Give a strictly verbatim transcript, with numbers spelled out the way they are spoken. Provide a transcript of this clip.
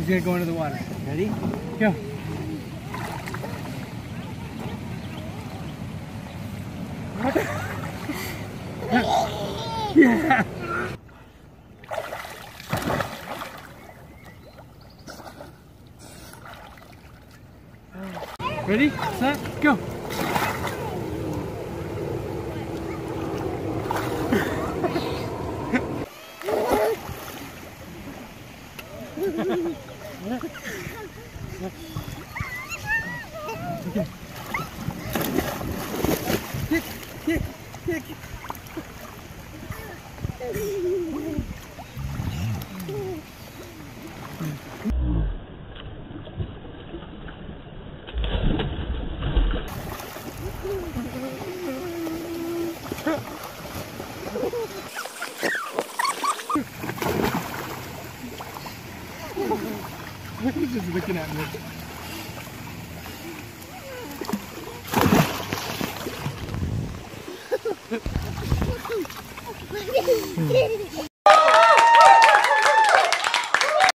He's gonna go into the water. Ready? Go. Yeah. Ready, set, go. Okay. Kick, kick, kick. He's just looking at me.